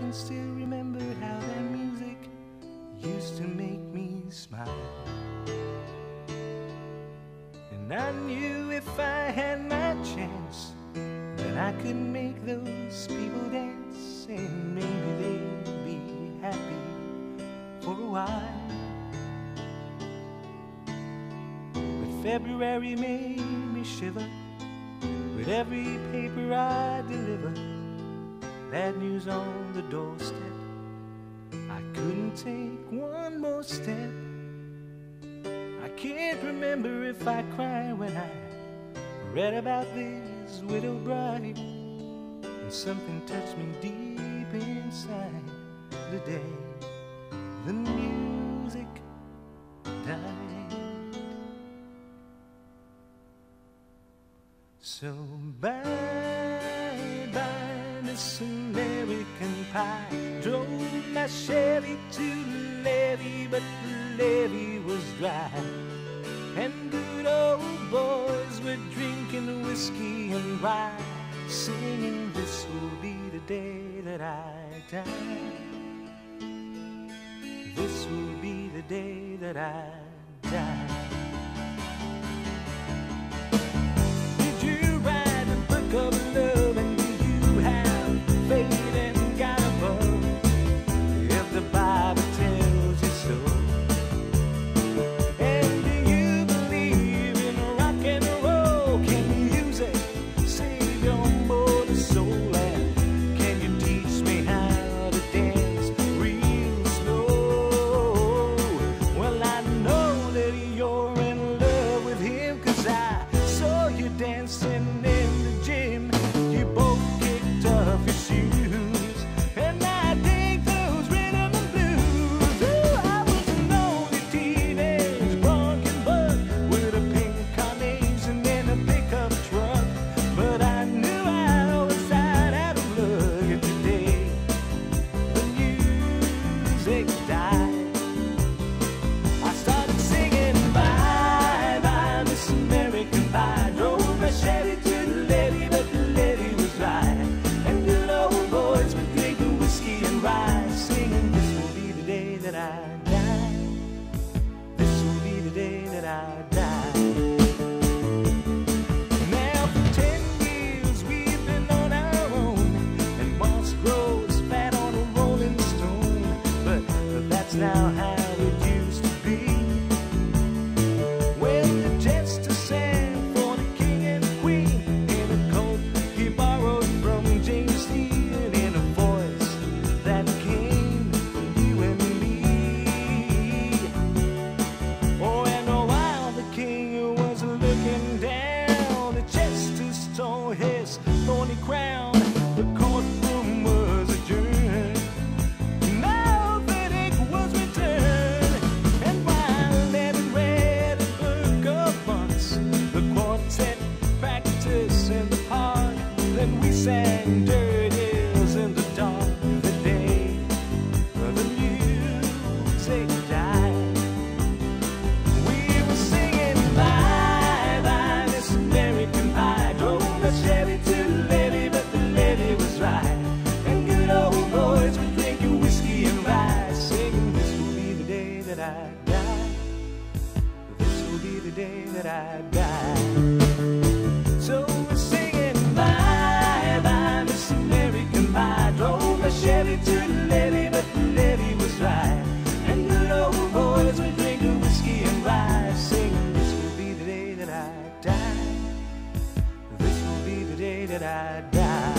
can still remember how that music used to make me smile. And I knew if I had my chance that I could make those people dance, and maybe they'd be happy for a while. But February made me shiver with every paper I deliver. Bad news on the doorstep, I couldn't take one more step. I can't remember if I cried when I read about this widow bride, and something touched me deep inside the day the music died. So bye-bye, Miss American Pie. Drove my Chevy to the levee, but the levee was dry, and good old boys were drinking whiskey and rye, singing, this will be the day that I die. This will be the day that I die. Did you write a book of love, and do you have faith in God above? If the Bible tells you so. And do you believe in rock and roll? Can you use it, save your mortal soul? And can you teach me how to dance real slow? Well, I know that you're in love with him, 'cause I saw you dancing in the gym. You both kicked off your shoes, and I dig those rhythm and blues. Ooh, I was an only teenage drunken buck with a pink carnation and a pickup truck, but I knew I was out of luck. And today the music died. I started singing bye-bye, Miss American Pie. Drove my Chevy to the levee, but the levee was dry, and good old boys were drinking whiskey and rye, singing, this will be the day that I die. This will be the day that I die. Now for 10 years we've been on our own, and moss grows fat on a rolling stone, but that's now how it used to be. Well, the jester sang for the king and queen in a coat he borrowed from James Steele, in a voice that came from you and me. Oh, and while the king was looking down, the jester stole his thorny crown. The courtroom was adjourned. Now verdict was returned, and while Lennon read a book of months, the quartet practiced in the park. Then we sang dirty hills in the dark. The day the music died, we were singing bye-bye, Miss American Pie. Drove my Chevy to the levee, but the levee was dry, and good old boys were drinking whiskey and rye, singing, this will be the day that I die. This will be the day that I die. So we're singing bye-bye, Miss American Pie. Drove my Chevy to the levee, but the levee was dry, and good old boys were drinking whiskey and rye, singing, this will be the day that I die. This will be the day that I die.